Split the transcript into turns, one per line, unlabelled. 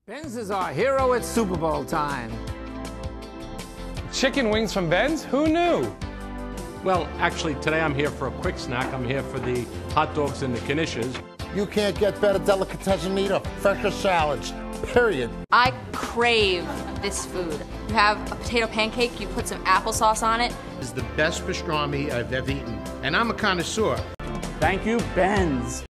Ben's is our hero at Super Bowl time.
Chicken wings from Ben's? Who knew?
Well, actually, today I'm here for a quick snack. I'm here for the hot dogs and the knishes.
You can't get better delicatessen meat or fresher salads, period.
I crave this food. You have a potato pancake, you put some applesauce on it.
It's the best pastrami I've ever eaten, and I'm a connoisseur.
Thank you, Ben's.